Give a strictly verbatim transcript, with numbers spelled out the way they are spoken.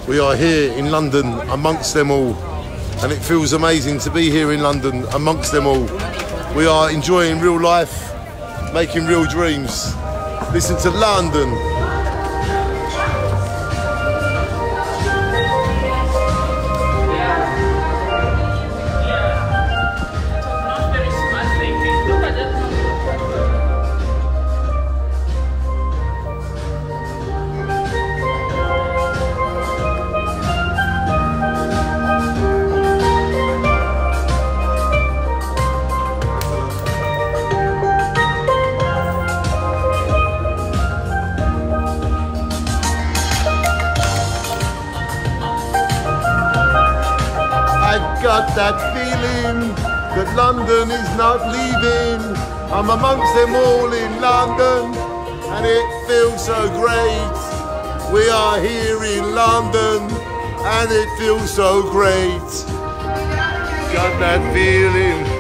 We are here in London amongst them all, and it feels amazing to be here in London amongst them all. We are enjoying real life, making real dreams. Listen to London. Got that feeling that London is not leaving. I'm amongst them all in London, and it feels so great. We are here in London, and it feels so great. Got that feeling.